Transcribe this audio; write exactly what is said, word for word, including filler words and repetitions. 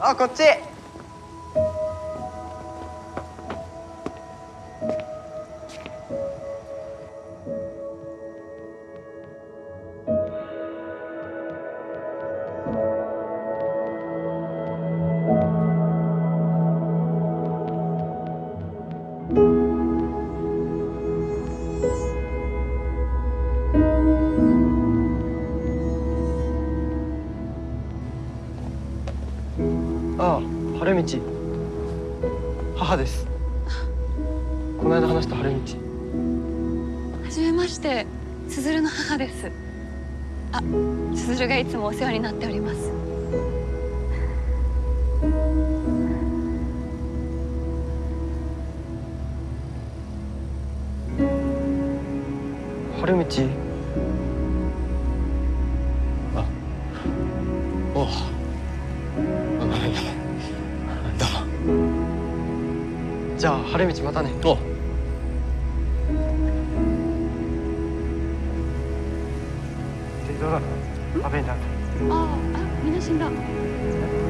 あ、こっち。ああ、春道。母です。この間話した春道。 はじめまして、つづるの母です。あ、つづるがいつもお世話になっております。 春道。あ、おう。あ、ごめんごめん。どうも。じゃあ春道またね。おう。で、どうだった？食べんだ。 ああ、あ、みんな死んだ。